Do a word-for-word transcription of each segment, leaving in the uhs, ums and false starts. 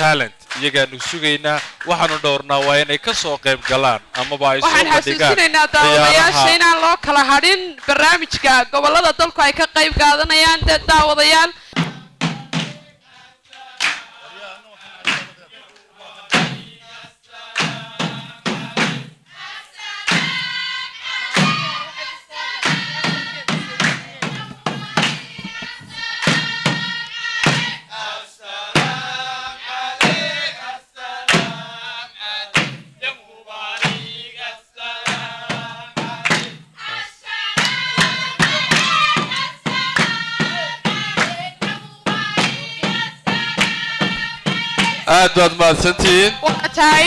talent iyagaanu sugaynaa waxaanu dhowrnaa waa inay ka soo qayb galaan amaba ay soo waxaan xasuusinaynaa daawadayaasha inaan loo kala hadhin barnaamijka gobolada dalku ay ka qayb qaadanayaan daawadayaal aad baad mahadsantihiin waqtaay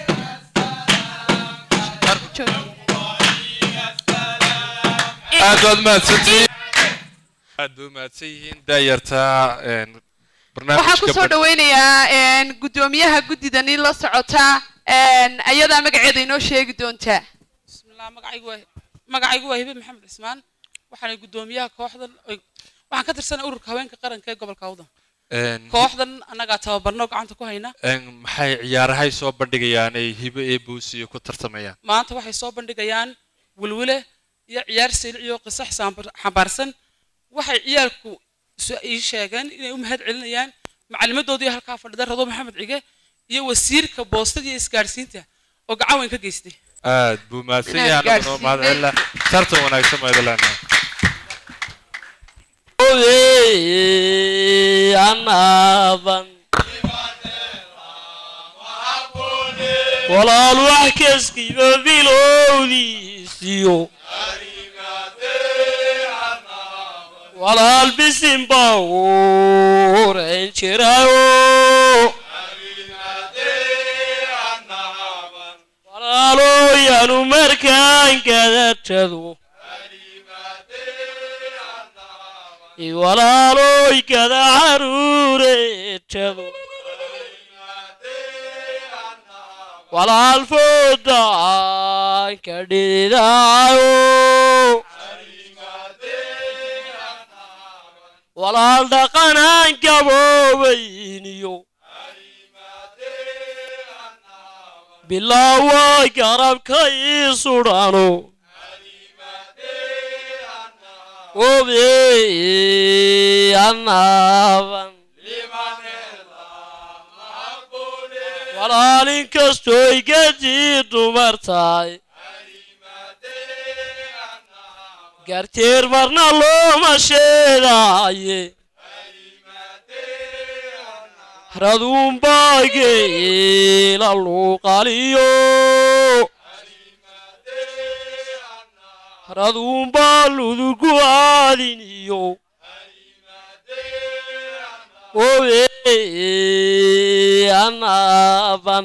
aad baad mahadsantihiin aad baad mahadsantihiin daayarta barnaamijka waxaan ku soo dhaweynayaa gudoomiyaha guddidani la socota ayadaa magaceeda inoo sheegi doontaa bismillaah magacaygu waa magacaygu waa hibe maxamed cismaan waxaan gudoomiyaha kooxdan waxaan ka tirsanay ururka haweenka qaranka ee gobolka Awdal kooxdan anaga tababarno gacanta ku hayna maxay ciyaarahay soo bandhigayaan ay hibe ee buusiyo ku tartamayaan maanta waxay soo bandhigayaan wilwile iyo ciyaar silic iyo qisax xambaarsan waxay ciyaarku ii sheegeen inay u mahad celinayaan macallimadoodii halka fadhida Rado Maxamed Cige iyo wasiirka boostada iyo isgaarsiinta oo gacan weyn ka geystay aad buu mahadsan yahay anoo mahad celina tartan wanaagsan ma idalaana anaban walaal wax kaskiiba bilowdiisiyo walaal bisimba oran jirayo walaalo yaanu markaan kada tado walaaloy kada caruureetado walaal foodaan ka dhidaayo walaal dhaqanaan gaboobayniyo bilaaway garabka ii sudhano obe anaban walaalin kastoo igadii dumartahay garteer marna looma sheedaaye raduunbaageyla luuqaliyo raduunbaa ludugu aadiniyo obe anaban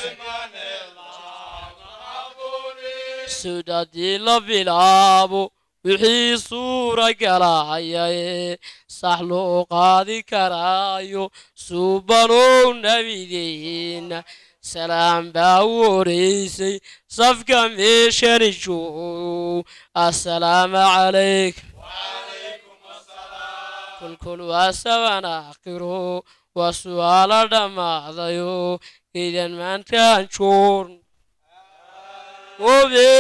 sudadii la bilaabo wixii suura galayaye sax loo qaadi karaayo suubanow nabigeena salaam baa u horeysay safka meeshani joogo assalaamu calaykum kulkul waa saban aakhiro waa su'aalo dhammaadayo idan maantaan joogno obe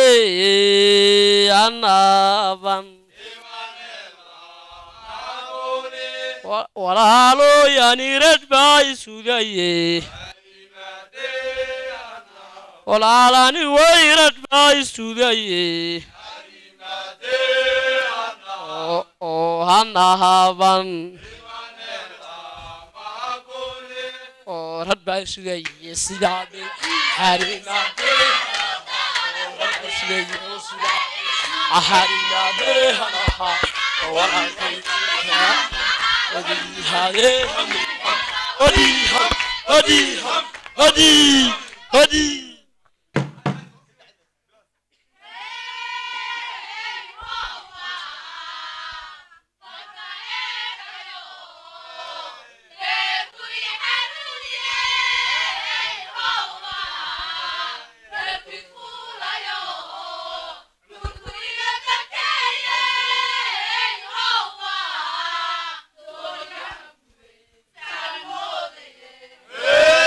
anaban walaalo yanirad baa isugaye walaalani wayrad baa isugaye oo hanahaban oo rad baa isugaye sidaade xarimaade أحرنا بها ورأيتها وديها وديها وديها وديها وديها Hey!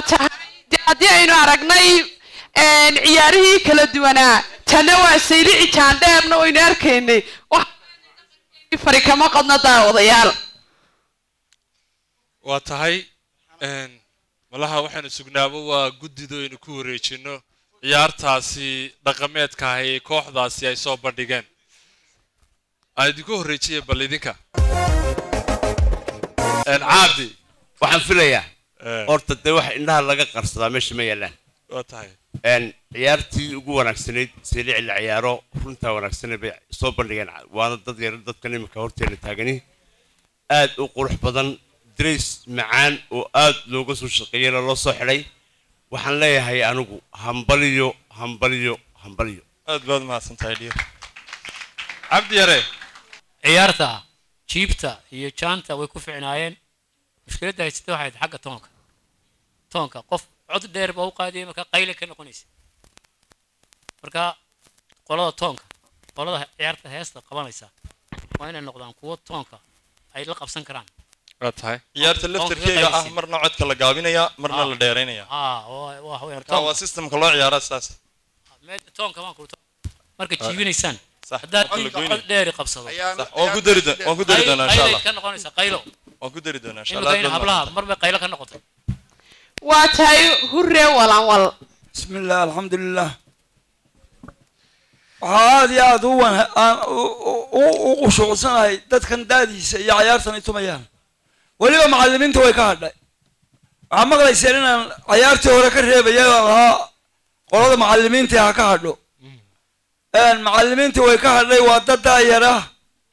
tahay dee haddii aynu aragnay ciyaarihii kala duwanaa tanna waa saylici jaandheerna waynu arkaynay fari kama qadno daawadayaal waa tahay malaha waxaanu sugnaabo waa guddido aynu ku wareejino ciyaartaasi dhaqameedka ah ee kooxdaasi ay soo bandhigeen aan idinku horreejiye bal idinka caabdi waxaan filayaa horta dee wax indhaha laga qarsadaa meesha ma yaalaan waa tahay ciyaartii ugu wanaagsanayd saylici la ciyaaro runtaa wanaagsaneed bay soo bandhigeen waana dad yar dadkan iminka horteena taagani aad u qurux badan دريس معان وآد لوجس وشقينا الله صحري وحن لا هي أنو همبليو همبليو همبليو آد بعد ما سنتايديو عبد يري عيارتا جيبتا هي كانتا ويكوف عنايين مشكلتها يستوى واحد حق تونكا تونكا قف عد دير بو قادم كا قيلة كنا قنيس مركا قولها تونكا قولها عيارتا هيستا قبانيسا وين النقطان قوة تونكا أي لقب سنكران راتهاي ciyaarta laftirkeega ah marna codka la gaabinaya marna la dheereynaya ah waa waa taa waa systemka loo ciyaaro saas meed toonka ma ku marka jiibinaysan sax hadaa cod dheer qabsado sax oo ku dari doona oo ku dari doona insha Allah ka noqonaysa qaylo oo ku dari doona insha Allah hablaha marba qaylo ka noqotay waa tahay hurre walan wal bismillah alxamdulillah waxaad iyo aad u qushuucsanahay dadkan daadiisa iyo ciyaartan ay tumayaan waliba macallimiinta way ka hadhay waxaa maqlayseen inaan ciyaartii hore ka reebaya lahaa qolada macallimiintii ha ka hadho macallimiintii way ka hadhay waa dad daayar ah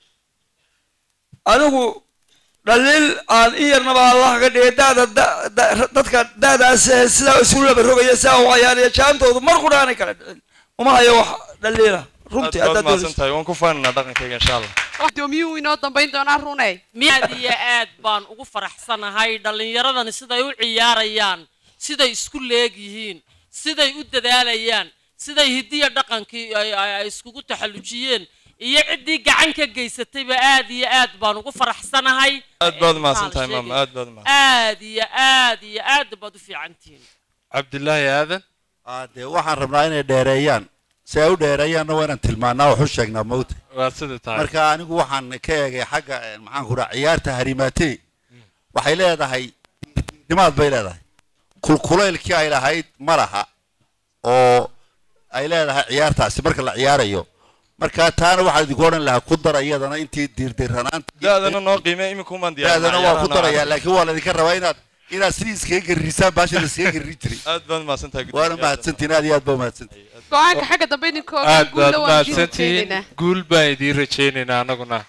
anigu dhaliil aan in yarnaba allah ka dhigay daada dadka daadaas sidaa isu laba rogaya sidaa u ciyaaraya jaantoodu mar qura aanay kala dhicin uma hayo wax dhaliila runtii aad maasantahay waan ku faanana dhaqankayga insha Allah doomiyuu inoo dambayn doonaa runay aad iyo aad baan ugu faraxsanahay dhallinyaradani siday u ciyaarayaan siday isku leegyihiin siday u dadaalayaan siday hidiya dhaqankii ay iskugu taxallujiyeen iyo ciddii gacan ka geysatayba aad iyo aad baan ugu faraxsanahay aad baad maasantahay maama aad baad maasan aad iyo aad iyo aad baad u fiicantiin cabdillaahi aadan aade waxaan rabnaa inay dheereeyaan si ay u dheereeyaanna waa inaan tilmaannaa wax u sheegnaa mawta waa sida tahay marka anigu waxaan ka eegay xagga maxaan ku dhaha ciyaarta harimaatee waxay leedahay dhimaad bay leedahay kulkulaylkii ay lahayd ma laha oo ay leedahay ciyaartaasi marka la ciyaarayo marka taana waxaa idinku odhan lahaa ku dara iyadana intii diirdiranaanta daadana noo qiimee imika umaan diyaar daadana waa ku darayaa laakiin waa laydinka rabaa inaad inaad sidii iskaga garrisaan baasha la iskaga garri jiray aad baad maasantahay waana mahadsantiin aad iyo aad baa mahadsantiin go-aanka xagga dambe idinkoo aad baad mahadsantiin guul baan idiin rajaynaynaa annaguna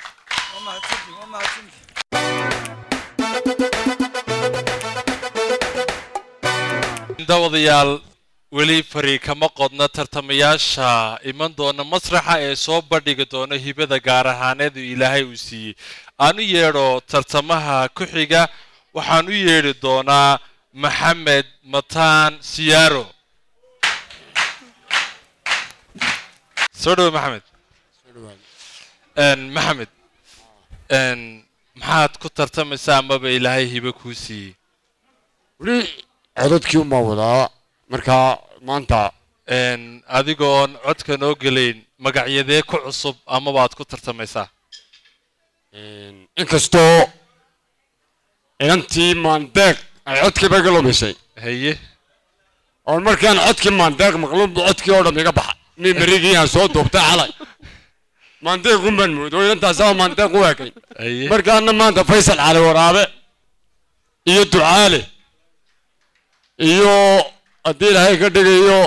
dawadayaal weli fari kama qodna tartamayaasha iman doona masraxa ee soo bandhigi doona hibada gaar ahaaneed uu ilaahay uu siiyey aan u yeedho tartamaha ku xiga waxaan u yeedhi doonaa maxamed mataan siyaaro soo dhawo maxamed maxamed maxaad ku tartamaysaa amaba ilaahay hibo kuu siiyey weli codadkii uma wadaa markaa maanta adigoon codka noo gelayn magacyadee ku cusub amabaad ku tartamaysaa inkastoo inantii maandeeq ay codkiiba iga lumisay haye oon markaan codkii maandeeq maqluubba codkii oo dham iga baxa mimarigii aan soo duubtay xalay maandeeq unbaan moodo inantaasaba maandeeq u eegay markaana maanta faysal cali waraabe iyo ducaale iyo haddii ilaahay ka dhigayo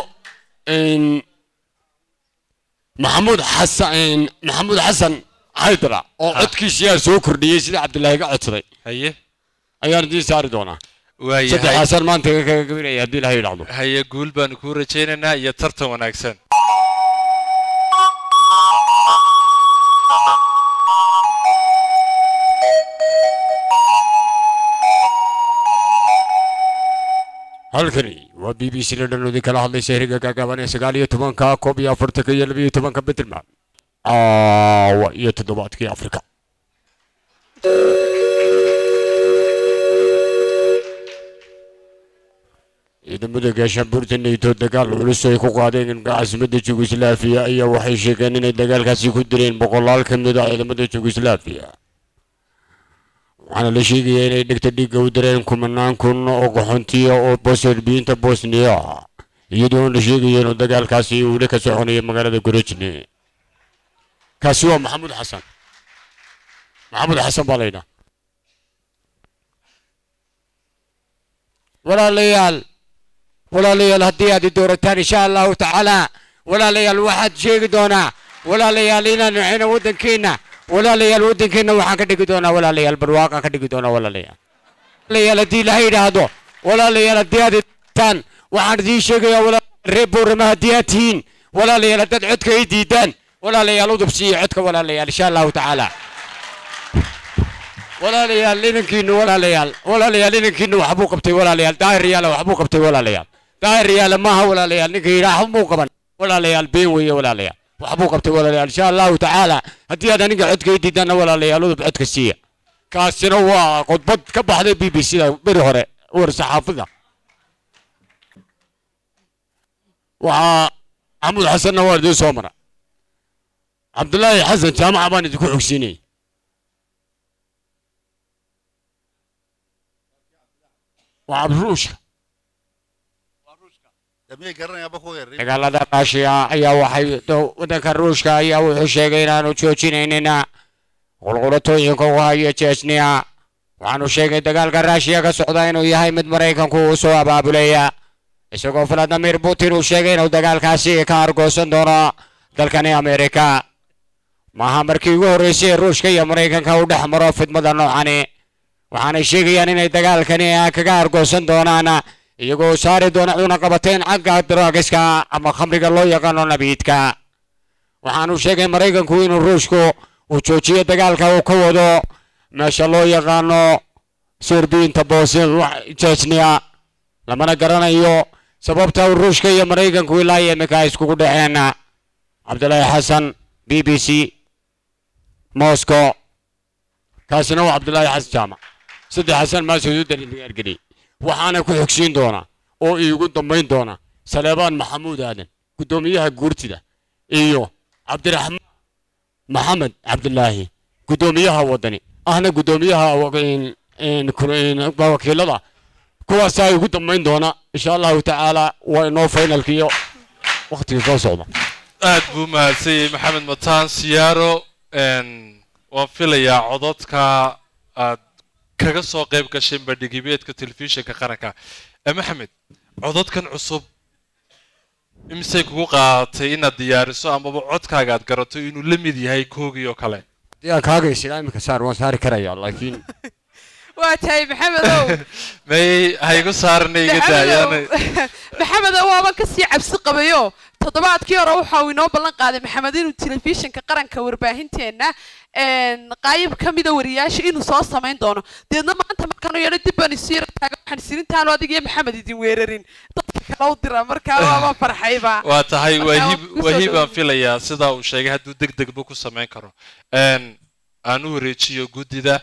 maxamuud xasan maxamuud xasan haydra oo codkiisiyaa soo kordhiyey sidii cabdillaahi ka codsaday haye ayaan idiin saari doonaa waayahay saddexaasaan maanta kaga gabinaya haddii ilaahay yidhaahdo haye guul baanu kuu rajaynaynaa iyo tartan wanaagsan halkani waa b b c la dhanloodii kala hadlaysa heriga gaagaaban ee sagaal iyo tobanka koob iyo afartanka iyo laba iyo tobanka bedelman caawa iyo toddobaadkii afrika ciidamada gaashaanbuurta nato dagaal culus ay ku qaadeen caasimadda jugoslaafiya ayaa waxay sheegeen inay dagaalkaasi ku dileen boqolaal ka mid ah ciidamada jugoslaafiya waxaana la sheegayaa inay dhegta dhiigga u direen kumanaan kun oo qaxoontiya oo boserbiyiinta bosniya iyadoo la sheegaya inuu dagaalkaasi uu ka soconayo magaalada gorojne kaasi waa maxamuud xasan maxamuud xasan baa laydhaa walaalayaal walaalayaal haddii aad doorataan insha allahu tacaala walaalayaal waxaad sheegi doonaa walaalayaal inaan nucino waddankeena walaalayaal waddankeena waxaan ka dhigi doonaa walaalayaal barwaaqaan ka dhigi doonaa walaalayaal walaalayaal haddii ilaha yidhaahdo walaalayaal haddii aad doorataan waxaan idiin sheegayaa walaalayaal reer boorama haddii aad tihiin walaalayaal haddaad codka ay diidaan walaalayaal udub siiya codka walaalayaal insha allahu tacaala walaalayaal inankiinu walaalayaal walaalayaal inankiinu waxbuu qabtay walaalayaal daahir yaala waxbuu qabtay walaalayaal daahir yaala maaha walaalayaal ninka yidhaah muu qaban walaalayaal been weeye walaalayaal waxbuu qabtay walaalayaal insha allahu tacaala haddii aad aniga codka ay diidaanna walaalayaal udub codka siiya kaasina waa khudbad ka baxday b b c da beri hore war saxaafada waxaa maxamuud xasanna waa idiin soo mara cabdulaahi xasan jaamaca baan idinku xogsiinayay waa cabdiruushka dagaalada raashiya ayaa waxay waddanka ruushka ayaa wuxuu sheegay inaanu joojinaynina qulqulatooyinka u hayo jechnia waxaanu sheegay dagaalka raashiya ka socda inuu yahay mid maraykanku uu soo abaabulaya isagoo vladimir putin uu sheegay inuu dagaalkaasi ka argoosan doono dalkani amerika maaha markii ugu horreysay ruushka iyo maraykanka u dhex maro fidmada noocani waxaanay sheegayaan inay dagaalkani kaga argoosan doonaan iyagoo saari doona cunaqabateen xagga daraagiska ama khamriga loo yaqaano nabiidka waxaanu sheegay maraykanku inuu ruushku uu joojiyo dagaalka uu ka wado meesha loo yaqaano serbiyiinta bosnia jechnia lamana garanayo sababta uu ruushka iyo maraykanku ilaa iyo iminka ay iskugu dhexeen cabdulaahi xasan b b c moscow kaasina waa cabdulaahi xasan jaamac saddex xasan maasuud dargaargeli waxaana ku xogsiin doona oo iigu dambayn doona saleebaan maxamuud aadan gudoomiyaha guurtida iyo cabdiraxmaan maxamed cabdulaahi gudoomiyaha wadani ahna gudoomiyaha wakiilada kuwaasaa igu dambayn doona insha allahu tacaala waa inoo finalkiiyo waqtigii soo socda aad buu mahadsanyay maxamed mataan siyaaro waan filayaa cododka aad kaga soo qayb gasheen bandhigibeedka telefishinka qaranka maxamed cododkan cusub imisay kugu qaadatay inaad diyaariso amaba codkaaga aad garato inuu la mid yahay koogii oo kale haddii aan kaagaysid imika saar waan saari karayaa laakiin waa tahay maxamedow may haygu saaranay iga daayaan maxamedow waaban kasii cabsi qabayo toddobaadkii hore waxa uu inoo ballan qaaday maxamed inuu telefishinka qaranka warbaahinteena qaayib ka mida wariyaasha inuu soo samayn doono deedna maanta markaan u yeedho dib baan isu yara taagan waxaan isirintaalo adiga iyo maxamed idin weerarin dadka kale u dira markaa waaba farxayba waa tahay waahib waahib aan filayaa sidaa uu sheegay hadduu deg degba ku samayn karo aan u wareejiyo guddida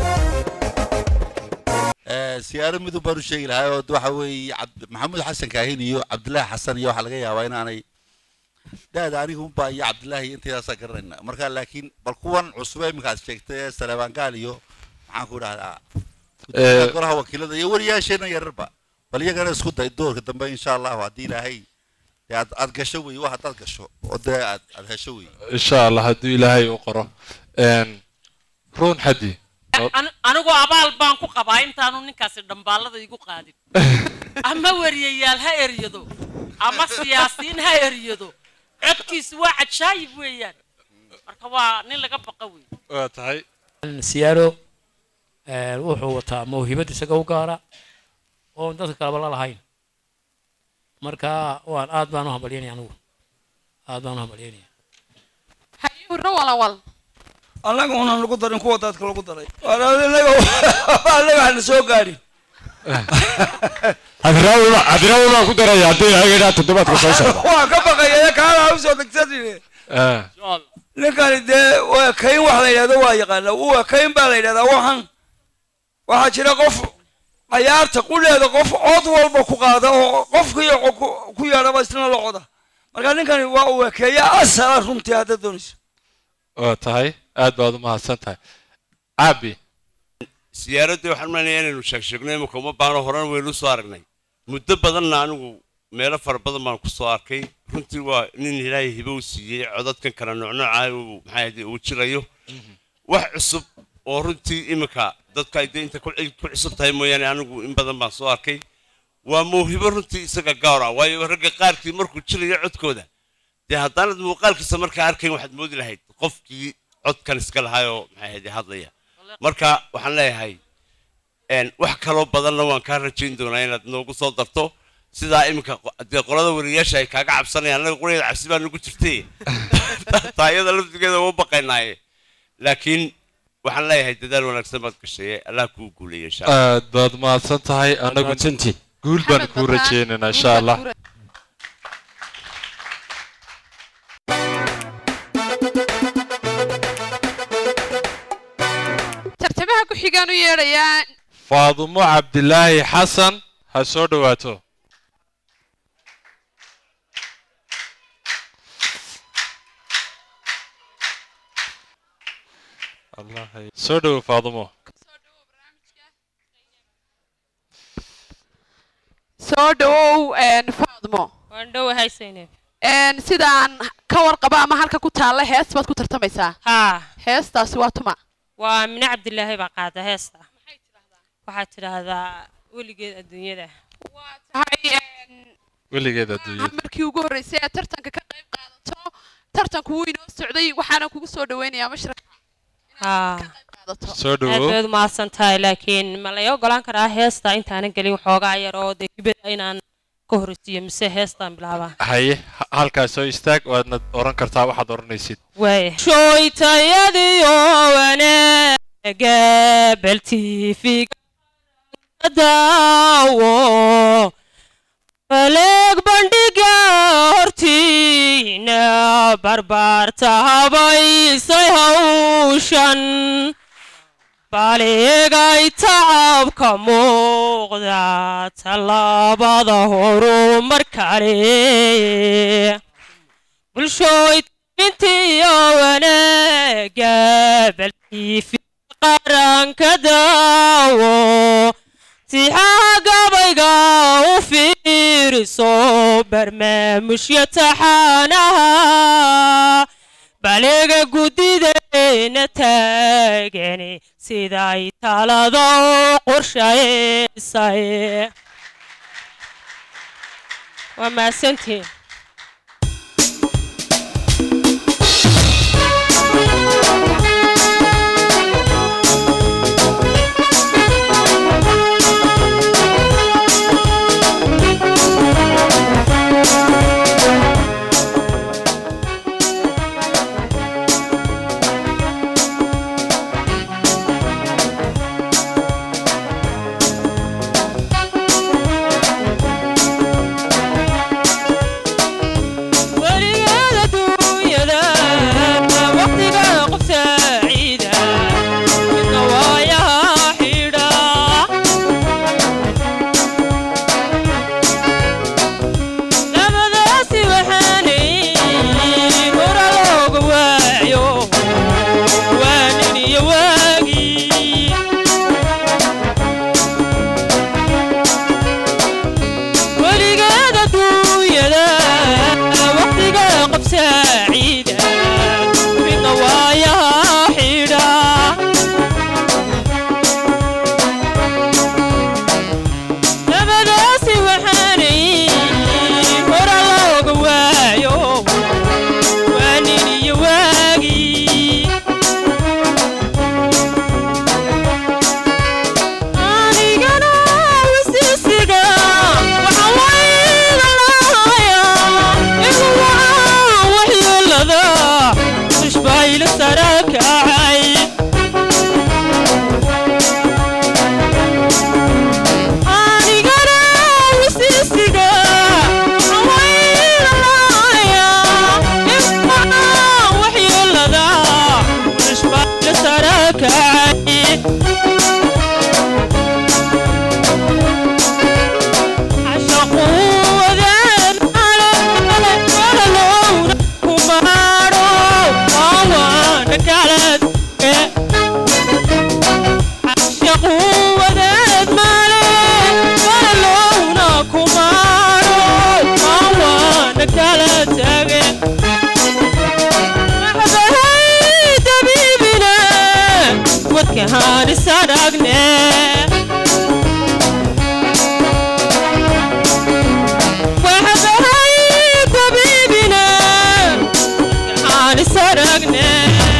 siyaaro midub baan u sheegi lahaa oo waxa weeye maxamuud xasan kaahin iyo cabdilaahi xasan iyo waxaa laga yaabaa inaanay daada anigu unbaa iyo cabdilaahi intaydaasa garanayna marka laakiin bal kuwan cusub ee iminkaad sheegtay ee saleebaan gaal iyo maxaan ku dhahdaa golaha wakiilada iyo wariyaasheena yararba bal iyagana isku day doorka dambe insha allahu haddii ilaahay aad aad gasho wey wax haddaad gasho oo dee aad aad hesho wey insha allah hadduu ilaahay u qoro ruun xaddi anigu abaal baan ku qabaa intaanu ninkaasi dhambaalada igu qaadin ama wariyayaal ha eryado ama siyaasiyiin ha eryado codkiisu waa cajaayib weeyaan marka waa nin laga baqa wey waa tahay siyaaro wuxuu wataa mawhibad isaga u gaara oo dadka kaleba la lahayn marka waan aad baan u hambalyeynaya anigu aad baan u hambalyeynaya hayuurna walawal annaga unan lagu darin kuwa dadka lagu daray anaga waxna soo gaadhin cabdiraawil baan ku daraya haddii ayagaa toddobaadka soo socda waan ka baqaya kaana u soo degsadine ninkani dee waa kayn wax la yidhahdo waa yaqaana waa kayn baa la yidhahdaa waxan waxaa jira qof cayaarta quleeda qof cod walba ku qaada oo qofkii ku yeedhaba isna la coda marka ninkani waa uu ekeeya asala runtii hadda doonayso oo tahay aad baad u mahadsan tahay caabi siyaaradii waxaan maleeyaa inaynu sheeg sheegnay imika uma baahno horan waynu soo aragnay muddo badanna anigu meelo fara badan baan ku soo arkay runtii waa nin ilaahay hibo u siiyey codadkan kala noocnooca uu maxay ahayd uu jirayo wax cusub oo runtii imika dadka ay inta ku cusub tahay mooyaane anigu in badan baan soo arkay waa mawhibo runtii isaga gaar ah waayo ragga qaarkii markuu jirayo codkooda dee haddaanad muuqaalkiisa markaa arkayn waxaad moodi lahayd qofkii codkan iska lahaayoo maxay ahayd hadlaya marka waxaan leeyahay wax kaloo badanna waan kaa rajayn doonaa inaad noogu soo darto sidaa iminka dee qolada wariyaasha ay kaaga cabsanayaan anaga quradeeda cabsi baa nagu jirtay taayada laftigeeda uma baqaynaaye laakiin waxaan leeyahay dadaal wanaagsan baad gashay allah kuu guuleeya insha allah aad baad mahadsan tahay anagu guul baan kuu rajaynaynaa insha allah tartamaha ku xigaan u yeedhayaa faadumo cabdilaahi xasan ha soo dhawaato soo dhawo faadumo soo dhawow faadumo waan dhowahay Saynab sidaan ka warqaba ama halka ku taalla hees baad ku tartamaysaa haa heestaasi waa tuma waa Amine Cabdilaahi baa qaada heesta waxay tidhaahdaa weligeed adduunyada waa tahay weligeed adduunyada markii ugu horeysay ee tartanka ka qayb qaadato tartanku wuu inoo socday waxaana kugu soo dhaweynayaa mashraxa haa soo dhawo aad ma santahay laakiin ma la ogolaan karaa heesta intaanan galin xoogaa yar oo degibada inaan ka horeysiyo mise heestaan bilaabaa haye halkaas soo istaag waadna oran kartaa waxaad oranaysid way shooytayadiyo wanaaga baltiifiga daawo faleeg bandhiga hortiina barbaarta habaysay hawshan baligay tacabka muuqda tallaabada horumar kale bulshooyintiyo wanaaga baltiifi qaranka daawo tixaha gabayga u fiiriso barnaamijya taxaanaha baliga gudideena taagani siday talada u qorshaysay waa mahadsantiin saragne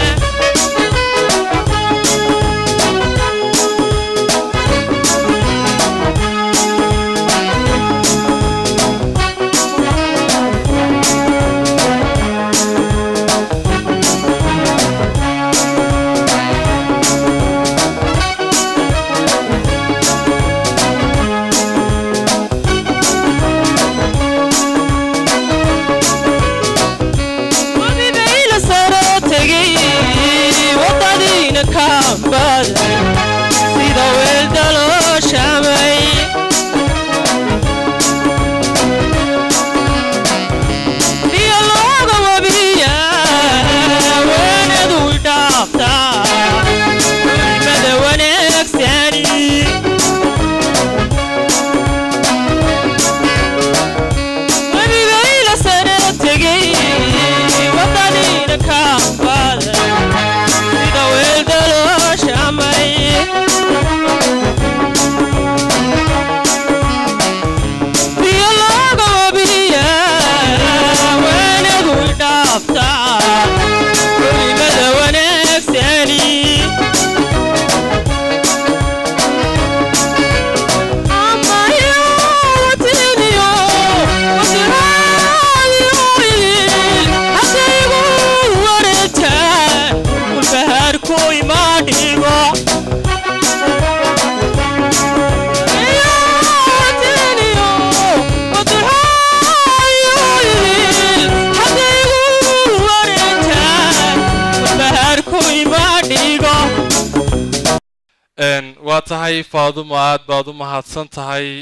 waa tahay faadumo aad baad u mahadsan tahay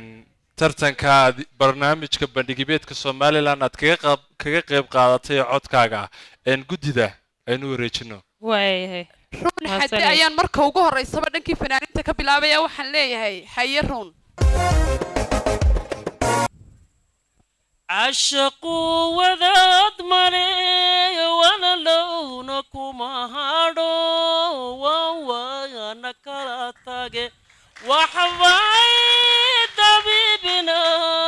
tartanka barnaamijka bandhigibeedka Somaliland aad kaga kaga qayb qaadatay codkaaga guddida aynu wareejino way run xaddi ayaan marka ugu horeysaba dhankii fanaaninta ka bilaabaya waxaan leeyahay haye run عشقوا وذات مري وانا لونكم هادو وانا كراتاجي وحواي طبيبنا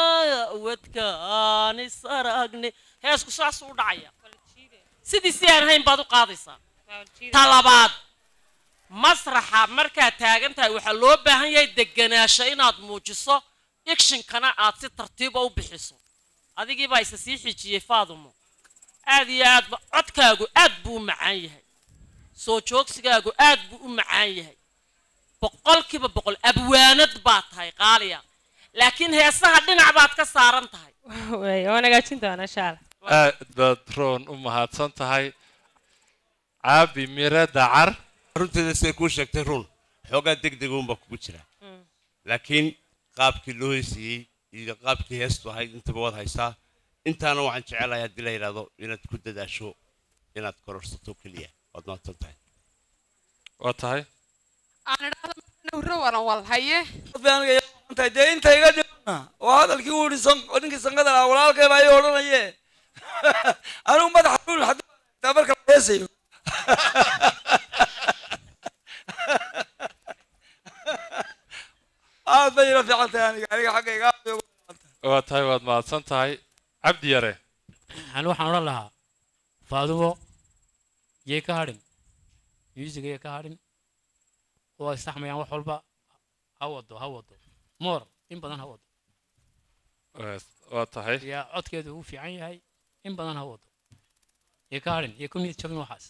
ودكاني سرقني هاسكو ساسو دعيا سيدي سيان هين بادو قاديسا طلبات مسرحة مركا تاغنتا waxa loo baahan yahay deganaansho inaad muujiso action kana aad si tartiib ah u bixiso adigii baa isa sii xijiyay Faadumo aad iyo aad codkaagu aad buu macaan yahay soo joogsigaagu aad buu u macaan yahay boqolkiiba boqol abwaanad baad tahay qaaliya laakiin heesaha dhinac baad ka saaran tahay way wanaga jintaana shaal aad baad roon u mahadsan tahay caabi mira dacar runtii say ku sheegtay run xogaa degdeg uun baa kugu jira laakiin qaabkii loo heesiyay iyo qaabkii heestu ahayd intaba wad haysaa intaana waxaan jecelahay haddii la yidhaahdo inaad ku dadaasho inaad kororsato keliya waad mahadsan tahay waa tahay aan idhaahdo nuuro waran wal haye tahay dee inta iga dhibna oo hadalkii uu yidhi ninkii sanqada lahaa walaalkay baa ii odhanaye anigu madaxa dhul haddii marka la heesayo aad bay ila fiican tahay aniga aniga xaggayga waa tahay waad mahadsan tahay cabdi yare ani waxaan odhan lahaa Faadumo yee ka hadhin music yee ka hadhin oo saxmayaan wax walba ha wado ha wado moor in badan ha wado waa tahay yaa codkeedu uu fiican yahay in badan ha wado yee ka hadhin yee ku mid jabin waxaas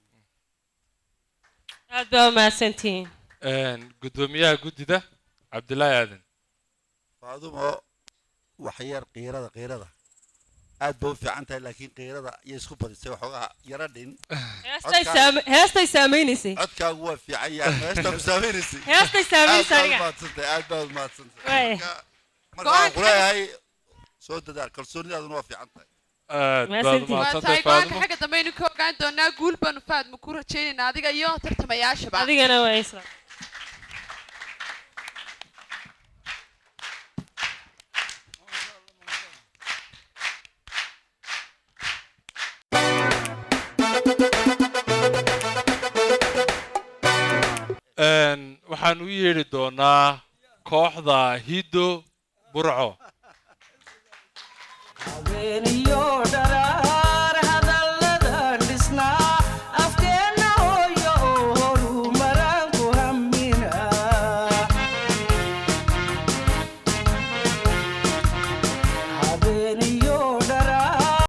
aad baa mahadsantihiin gudoomiyaha guddida cabdilaahi aadan Faadumo waxyar qiirada qiirada aad buu fiican tahay laakiin qiirada iyo isku badisay waxoogaa yara dhin heestay saameynaysay codkaagu waa fiican yahay heestay saameynaysay heestay saameynaysay aad baad mahadsantahay marka waxaan ku leeyahay soo dadaal kalsoonidaaduna waa fiican tahay tahay xagga dambe aynu ka ogaan doonaa guul baanu Faadmo ku rajaynaynaa adiga iyo tartamayaashaba adigana waa isla waxaan u yeeri doonaa kooxda Hiddo Burco Aveniyo